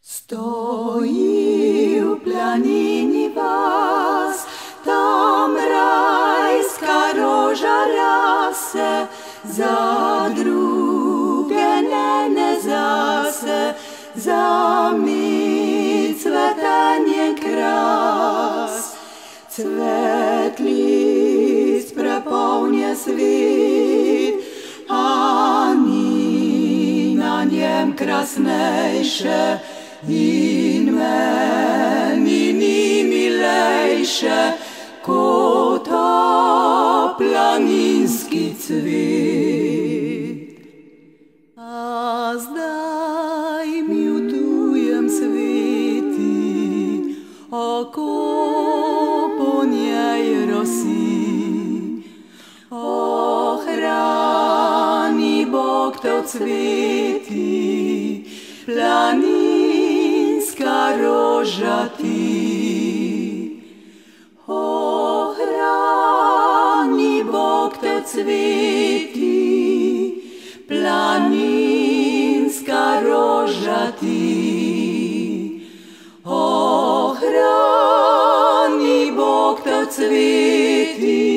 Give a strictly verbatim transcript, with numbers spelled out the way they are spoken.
Stoi u planini vas, tam rajska roža rase, za druge ne zase, za mi cveta njen kras. Cvetlic prepolnje svit, ani na njem krasnejše, in meni ni milejše, ko ta planinski cvet. A zdaj mi v tujem sveti, oko po njej rosi. Ohrani Bog te od cveti, planinska roža ti. Ohrani Bog te od cveti, planinska roža ti. Ohrani Bog te od cveti,